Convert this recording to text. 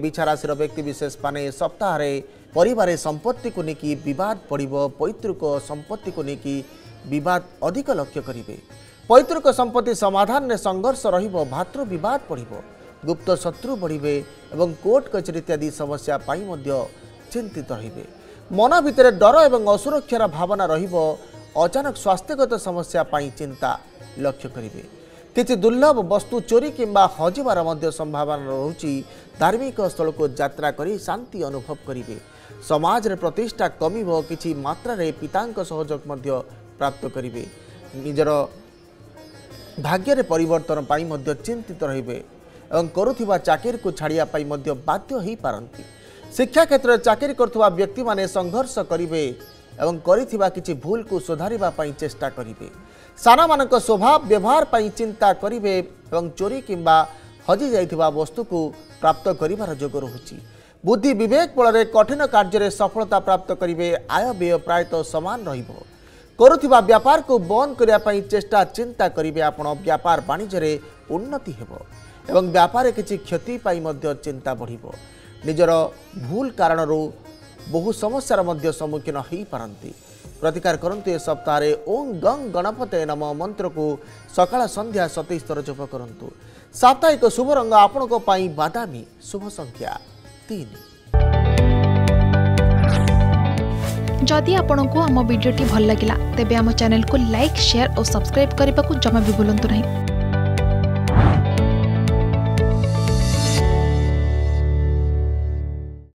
बिछा राशि व्यक्ति विशेष माने सप्ताह परिवार संपत्ति को लेकिन विवाद पड़ो पैतृक संपत्ति को लेकिन विवाद अधिक लक्ष्य करेंगे। पैतृक संपत्ति समाधान में संघर्ष रहिबो भातृ विवाद पड़ो गुप्त शत्रु बढ़े और कोर्ट कचेरी इत्यादि समस्या पाई मध्य चिंतित रहिबे। मन भितर डर और असुरक्षार भावना रहिबो। अचानक स्वास्थ्यगत समस्या पाई चिंता लक्ष्य करेंगे। किछि दुर्लभ वस्तु चोरी किंबा हजिबार मध्य संभावना रहुछि। धार्मिक स्थल को यात्रा करी शांति अनुभव करेंगे। समाज रे प्रतिष्ठा कमिबो। किछि मात्रा रे पितांक सहयोग मध्य प्राप्त करेंगे। निजर भाग्य रे परिवर्तन पाई मध्य चिंतित रहिबे एवं करुथिबा चाकरी को छाड़िया पाई मध्य बाध्य होई पारंती। शिक्षा क्षेत्र में चाकरी करथुवा व्यक्ति माने संघर्ष करिवे एवं करिथिबा किछि भूल को सुधारिबा पाई चेष्टा करिवे। साना मानक स्वभाव व्यवहार पाई चिंता करिवे एवं चोरी किंबा हजि जाइथिबा वस्तु को प्राप्त करिवार जोग रहुछि। बुद्धि विवेक बल कठिन कार्य सफलता प्राप्त करिवे। आय व्यय प्रायतः समान रहिबो। करुथिबा व्यापार को बंद करिया पाई चेष्टा चिंता करिवे। आपण व्यापार वाणिज्य रे उन्नति हेबो एवं व्यापार किछि क्षति पाई मध्य चिंता बढ़िबो। निजर भूल कारण बहु समस्यार मध्य सम्मुखीन होई पारंती। प्रतिकार करंतु ए सप्ताह ओं गंग गणपते नम मंत्र को सकाळ संध्या 27 थर जप करंतु। साप्ताहिक शुभ रंग आपनको पाई बादामी। शुभ संख्या 3। जदि आपंक आम भिडी भल लगा तेब आम चैनल को लाइक शेयर और सब्सक्राइब करने को जमा भी भूलु नहीं।